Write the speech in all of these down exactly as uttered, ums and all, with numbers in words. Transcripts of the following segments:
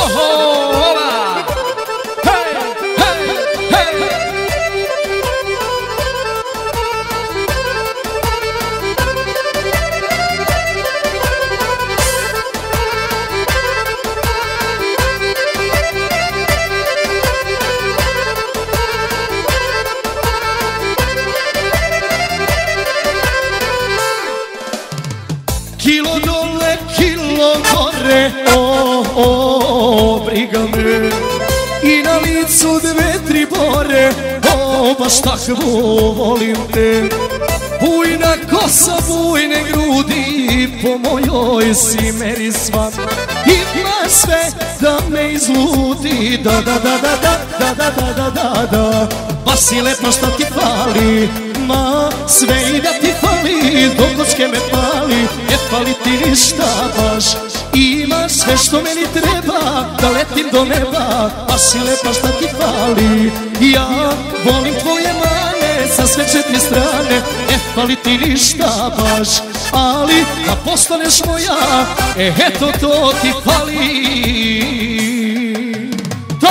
Kilo dole, kilo gore, o, o, briga me. I na licu dve, tri bore, o, baš takvu volim te. Bujna kosa, bujne grudi, po mojoj si meri sva. Ima sve da me izludi, da, da, da, da, da, da, da, da, da, da. Baš si lepa šta ti fali, ma sve i da ti fali, do kocke me pali, ne fali ti ništa baš. Imaš sve što meni treba, da letim do neba, baš si lepa šta ti fali. Ja volim tvoje mane, sa sve četiri strane, ne fali ti ništa baš. Ali da postaneš moja, e eto to ti fali. To!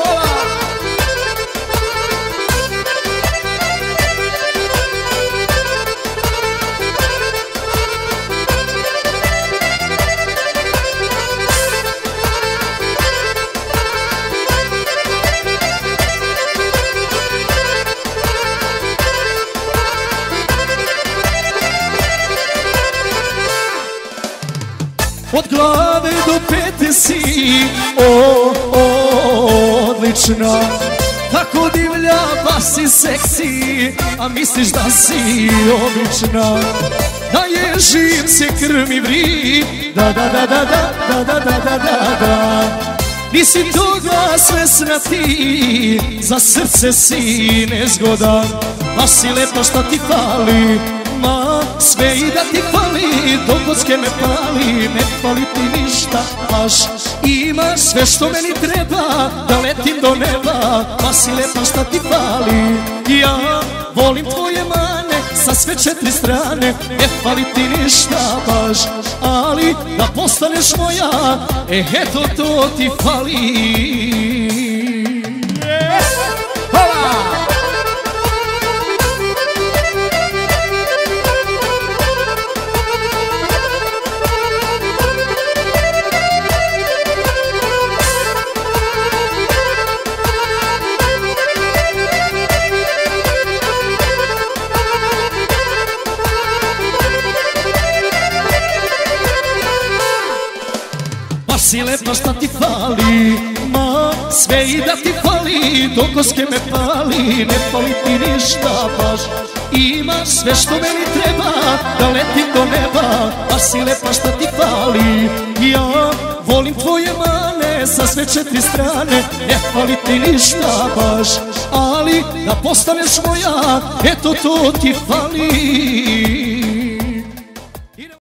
Od glave do pete si, o, o, odlična. Tako divlja, baš si seksi, a misliš da si obična. Da ježim se krv mi vri, da, da, da, da, da, da, da, da, da, da. Nisi toga svesna ti, za srce si nezgodan. Baš si lepa šta ti fali, ma sve i da ti fali, do kocke me pali, ne fali ti ništa baš. Imaš sve što meni treba, da letim do neba, baš si lepa šta ti fali. Ja volim tvoje mane, sa sve četiri strane, ne fali ti ništa baš. Ali da postaneš moja, e eto to ti fali. Si lepa šta ti fali, ma sve i da ti fali, do kocke me pali, ne fali ti ništa baš. Imaš sve što meni treba, da letim do neba, baš si lepa šta ti fali. Ja volim tvoje mane, sa sve četiri strane, ne fali ti ništa baš. Ali da postaneš moja, eto to ti fali.